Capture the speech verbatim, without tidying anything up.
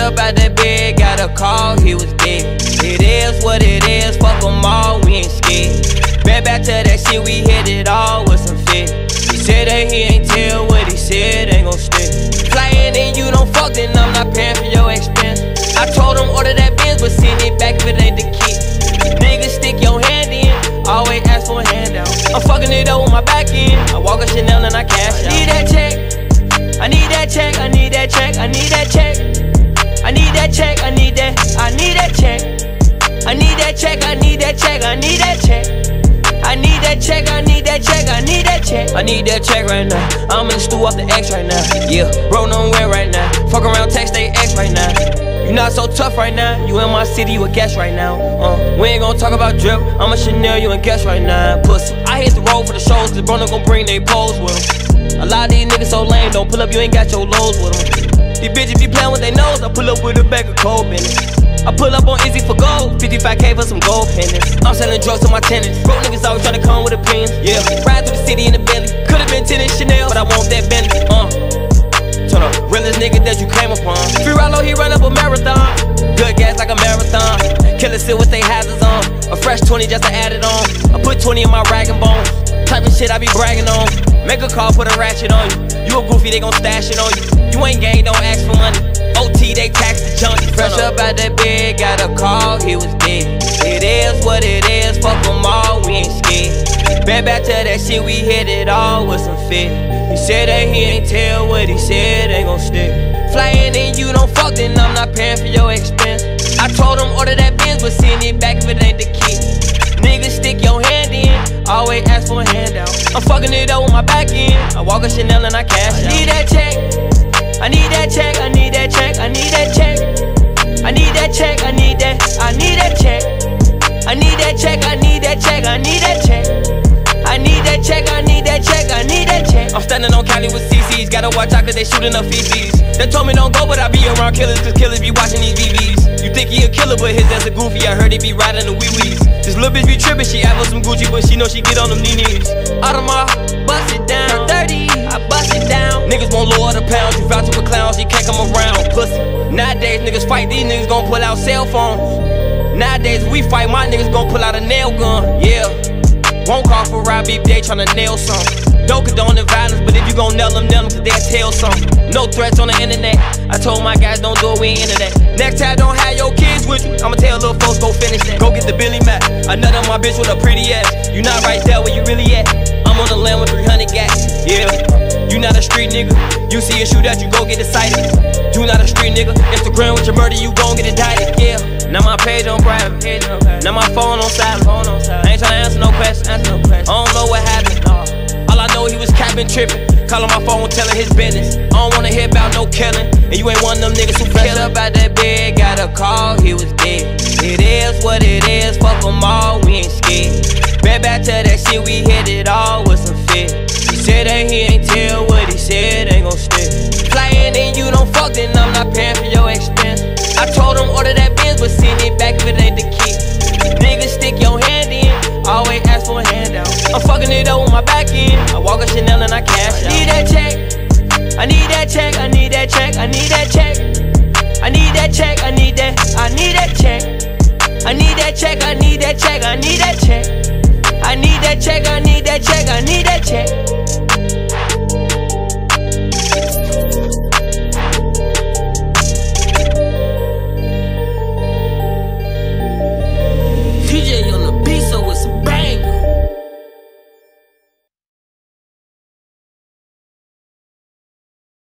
up out that bed, got a call, he was dead. It is what it is, fuck them all, we ain't scared. Back back to that shit, we hit it all with some fit. He said that he ain't tell what he said, ain't gon' stick. Flyin' and you don't fuck, then I'm not paying for your expense. I told him order that Benz, but send it back if it ain't the key. Nigga, stick your hand in, always ask for a handout. I'm fucking it up with my back end. I walk a Chanel and I cash out. I need that check, I need that check, I need that check, I need that check. I need that check, I need that, I need that check. I need that check, I need that check, I need that check. I need that check, I need that check, I need that check. I need that check right now. I'm in the stew off the X right now. Yeah, roll nowhere right now. Fuck around, text they X right now. You not so tough right now. You in my city, you a guest right now. Uh, we ain't gon' talk about drip. I'm a Chanel, you a guest right now. Pussy, I hit the road for the shows. The brother gon' bring they pose with them. A lot of these niggas so lame. Don't pull up, you ain't got your lows with them. These bitches be playing with their nose. I pull up with a bag of cold business. I pull up on Easy for gold, fifty-five K for some gold pendants. I'm selling drugs to my tenants. Broke niggas always tryna come with opinions. Yeah, ride through the city in the Bentley. Could've been tennis Chanel, but I want that Bentley. Uh, turn up, realest nigga that you came upon. Free Rollo, he run up a marathon. Good gas like a marathon. Killers sit with they hazards on. A fresh twenty just to add it on. I put twenty in my rag and bones. Type of shit I be bragging on. Make a call, put a ratchet on you. You a goofy, they gon' stash it on you. You ain't gang, don't ask for money. O T, they tax the junkie. Fresh up out that bed, got a call, he was dead. It is what it is, fuck them all, we ain't scared. Back back to that shit, we hit it all with some fit. He said that he ain't tell what he said, ain't gon' stick. Flyin' and you don't fuck, then I'm not paying for your expense. I told him order that Benz, but send it back if it ain't the key. Nigga, stick your hand in, always ask for a handout. I'm fucking it up with my back end. I walk a Chanel and I cash out. I need that check, I need that check, I need that check, I need that check. I need that check, I need that, I need that check. I need that check, I need that check, I need that check. I need that check, I need that check, I need that check. I'm standing on county with C Cs, gotta watch out cause they shooting up F Cs. They told me don't go, but I be around killers cause killers be watching these V Vs. You think he a killer, but his ass a goofy, I heard he be riding the wee-wees. This little bitch be trippin', she act for some Gucci, but she know she get on them knee-knees. Audemars, bust it down, thirty, I bust it down. Niggas won't lower the pounds, you vouch for clowns, you can't come around, pussy. Nowadays niggas fight, these niggas gon' pull out cell phones. Nowadays we fight, my niggas gon' pull out a nail gun, yeah. Won't call for ride beef, they tryna nail something. Don't condone the violence, but if you gon' nail them, nail them cause they'll tell something. No threats on the internet, I told my guys don't do it, we ain't into that. Next time don't have your kids with you, I'ma tell little folks go finish that. Go get the Billy Mac, another my bitch with a pretty ass. You not right there where you really at, I'm on the land with three hundred gas, yeah. You not a street nigga, you see a shootout, you go get excited. You not a street nigga, Instagram with your murder, you gon' get indicted, yeah. Now my page on private, now my phone on silent. I ain't tryna answer no questions, I don't know what happened. All I know he was capping, tripping, calling my phone, telling his business. I don't wanna hear about no killing, and you ain't one of them niggas who fresh up out that bed, got a call, he was dead. It is what it is, fuck them all, we ain't scared. Back back to that shit, we hit it all with some fit. He said that he ain't tell what he said, ain't gon' stick. Flyin' and you don't fuck, then I'm not paying for your expense. I told him order that Benz, but send it back if it ain't the key. Nigga, stick your hand in, always ask for a handout. I'm fucking it up with my back end. I walk a Chanel and I cash out. I need that check, I need that check, I need that check, I need that check. I need that check, I need that, I need that check. I need that check, I need that check, I need that check. I need that check, I need that check, I need that check.